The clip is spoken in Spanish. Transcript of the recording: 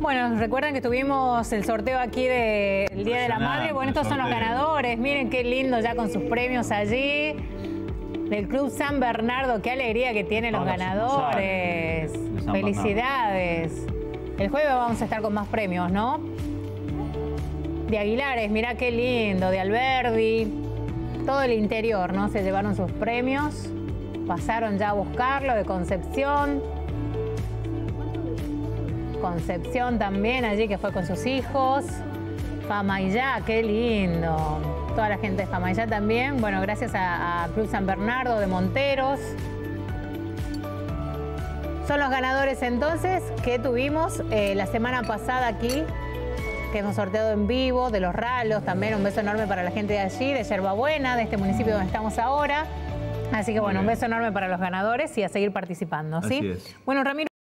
Bueno, recuerdan que tuvimos el sorteo aquí del Día de la Madre. Bueno, estos son los ganadores. Miren qué lindo ya con sus premios allí. Del Club San Bernardo. Qué alegría que tienen los ganadores. Felicidades. El jueves vamos a estar con más premios, ¿no? De Aguilares, mirá qué lindo. De Alberdi. Todo el interior, ¿no? Se llevaron sus premios. Pasaron ya a buscarlo. De Concepción. Concepción también, allí que fue con sus hijos. Famayá, qué lindo. Toda la gente de Famayá también. Bueno, gracias a Club San Bernardo de Monteros. Son los ganadores entonces que tuvimos la semana pasada aquí, que hemos sorteado en vivo, de los Ralos. También un beso enorme para la gente de allí, de Yerbabuena, de este municipio donde estamos ahora. Así que bueno, un beso enorme para los ganadores y a seguir participando, ¿sí? Así es. Bueno, Ramiro.